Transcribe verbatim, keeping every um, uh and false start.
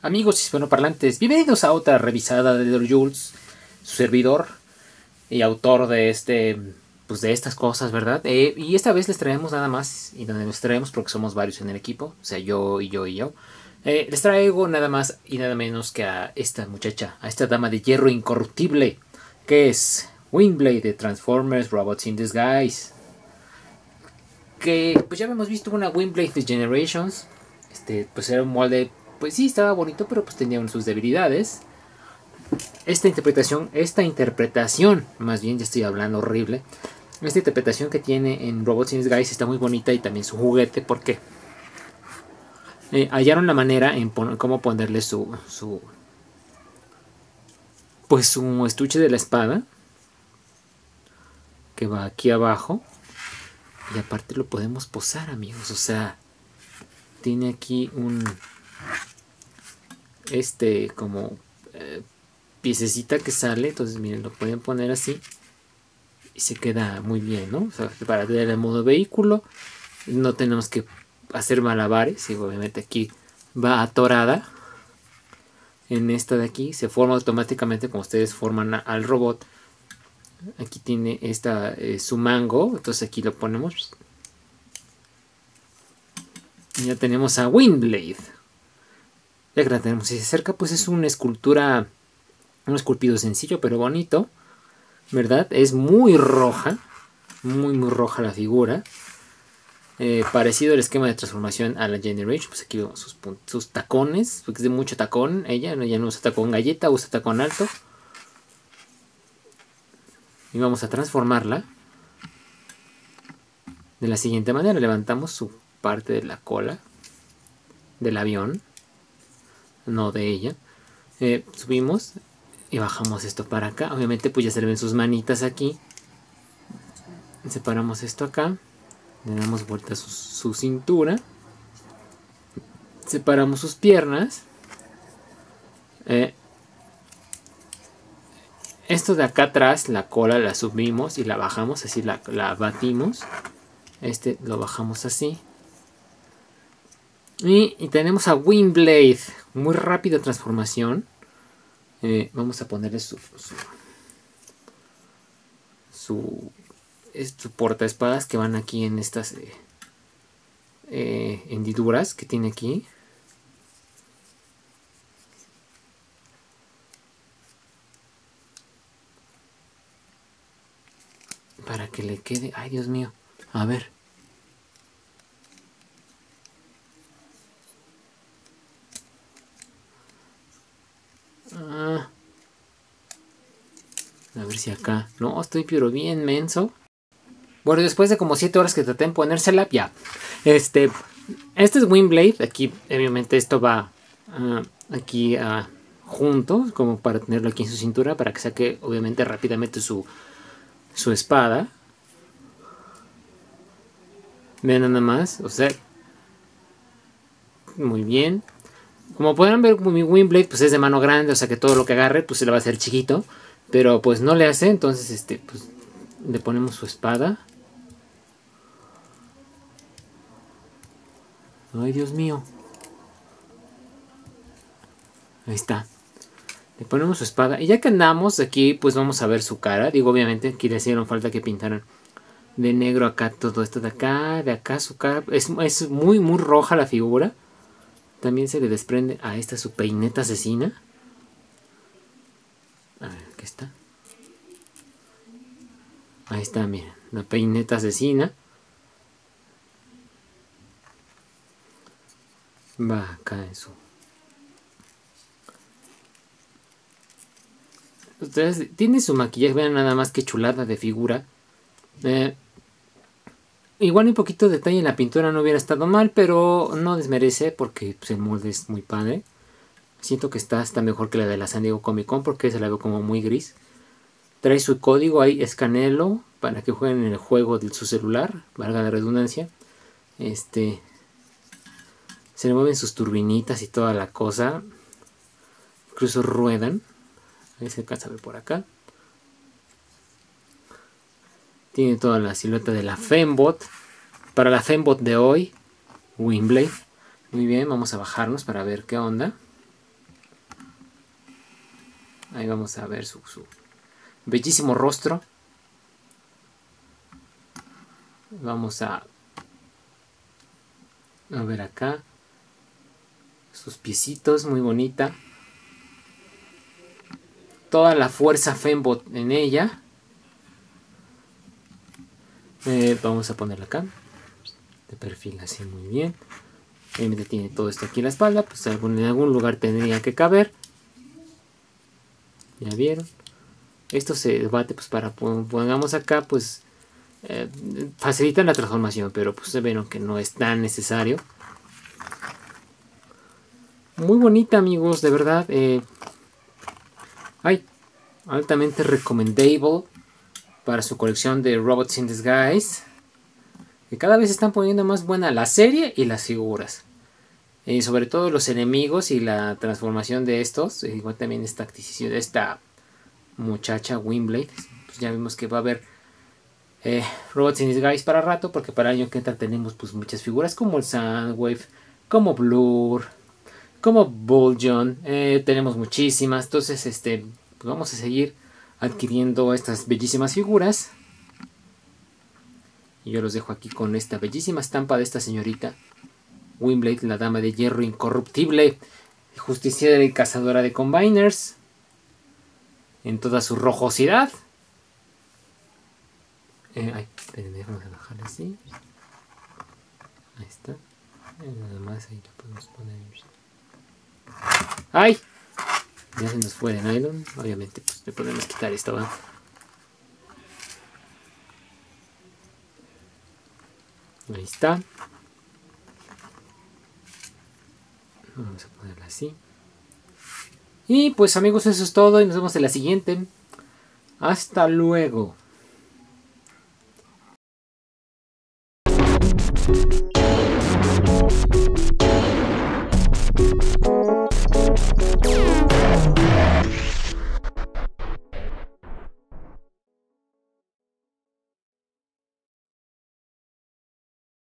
Amigos hispanoparlantes, bienvenidos a otra revisada de Lord Jules, su servidor y autor de este, pues de estas cosas, ¿verdad? Eh, y esta vez les traemos nada más, y donde les traemos porque somos varios en el equipo, o sea, yo y yo y yo. Eh, les traigo nada más y nada menos que a esta muchacha, a esta dama de hierro incorruptible, que es Windblade de Transformers Robots in Disguise. Que pues ya hemos visto una Windblade de Generations. Este, pues era un molde, pues sí, estaba bonito, pero pues tenía sus debilidades. Esta interpretación, esta interpretación, más bien ya estoy hablando horrible. Esta interpretación que tiene en Robots in Disguise está muy bonita, y también su juguete, porque eh, hallaron la manera en pon cómo ponerle su, su, pues su estuche de la espada, que va aquí abajo, y aparte lo podemos posar, amigos. O sea, tiene aquí un, este, como eh, piececita que sale. Entonces miren, lo pueden poner así y se queda muy bien, ¿no? O sea, para tener el modo vehículo no tenemos que hacer malabares. Y obviamente aquí va atorada en esta de aquí, se forma automáticamente como ustedes forman a, al robot. Aquí tiene esta eh, su mango, entonces aquí lo ponemos y ya tenemos a Windblade. Ya que la tenemos así cerca, pues es una escultura, un esculpido sencillo pero bonito, ¿verdad? Es muy roja, muy muy roja la figura. Eh, parecido al esquema de transformación a la Generation. Pues aquí vemos sus, sus tacones, porque es de mucho tacón. Ella, ella no usa tacón galleta, usa tacón alto. Y vamos a transformarla de la siguiente manera. Levantamos su parte de la cola del avión, no de ella. Eh, subimos y bajamos esto para acá. Obviamente pues ya se le ven sus manitas aquí. Separamos esto acá. Le damos vuelta a su, su cintura. Separamos sus piernas. Eh, esto de acá atrás, la cola la subimos y la bajamos. Así la, la batimos. Este lo bajamos así. Y, y tenemos a Windblade. Muy rápida transformación. Eh, vamos a ponerle su... Su, su, su portaespadas que van aquí en estas... Eh, eh, hendiduras que tiene aquí. Para que le quede... Ay, Dios mío. A ver. Ah. A ver si acá... No, estoy pero bien menso. Bueno, después de como siete horas que traté de ponérsela, ya. Este... Este es Windblade. Aquí, obviamente, esto va... Uh, aquí uh, junto. Como para tenerlo aquí en su cintura. Para que saque, obviamente, rápidamente su... Su espada. Vean nada más. O sea... Muy bien. Como podrán ver, mi Windblade pues es de mano grande, o sea que todo lo que agarre pues se le va a hacer chiquito. Pero pues no le hace, entonces este pues le ponemos su espada. Ay, Dios mío. Ahí está. Le ponemos su espada. Y ya que andamos aquí, pues vamos a ver su cara. Digo, obviamente aquí le hicieron falta que pintaran de negro acá todo esto de acá, de acá su cara. Es, es muy, muy roja la figura. También se le desprende a esta su peineta asesina. A ver, aquí está. Ahí está, miren. La peineta asesina. Va acá en su... Ustedes, tiene su maquillaje, vean nada más que chulada de figura. Eh, igual un poquito de detalle en la pintura no hubiera estado mal, pero no desmerece porque pues, el molde es muy padre. Siento que está hasta mejor que la de la San Diego Comic Con porque se la veo como muy gris. Trae su código ahí, escanelo para que jueguen en el juego de su celular, valga la redundancia. Este, se le mueven sus turbinitas y toda la cosa. Incluso ruedan. Ahí se alcanza a ver por acá. Tiene toda la silueta de la Fembot. Para la Fembot de hoy, Windblade. Muy bien, vamos a bajarnos para ver qué onda. Ahí vamos a ver su, su bellísimo rostro. Vamos a, a ver acá. Sus piecitos, muy bonita. Toda la fuerza Fembot en ella. Eh, vamos a ponerla acá. De perfil así muy bien. Obviamente tiene todo esto aquí en la espalda. Pues algún, en algún lugar tendría que caber. Ya vieron. Esto se debate pues para pongamos acá pues eh, facilita la transformación. Pero pues se ven que no es tan necesario. Muy bonita, amigos, de verdad. Eh, ay, altamente recomendable para su colección de Robots in Disguise. Que cada vez están poniendo más buena la serie y las figuras. Eh, sobre todo los enemigos y la transformación de estos. Eh, igual también esta adquisición de esta muchacha Windblade. Pues ya vimos que va a haber eh, Robots in Disguise para rato. Porque para el año que entra tenemos pues muchas figuras como el Soundwave, como Blur, como Buljon. Eh, tenemos muchísimas. Entonces este pues vamos a seguir adquiriendo estas bellísimas figuras. Y yo los dejo aquí con esta bellísima estampa de esta señorita Windblade, la dama de hierro incorruptible, justiciera y cazadora de combiners, en toda su rojosidad. Eh, ay, espérenme, vamos a bajarle así. Ahí está. Eh, nada más ahí la podemos poner. ¡Ay! Ya se nos fue de nylon. Obviamente, pues le podemos quitar esto, ¿va? Ahí está. Vamos a ponerla así. Y pues amigos, eso es todo y nos vemos en la siguiente. Hasta luego. Thank you.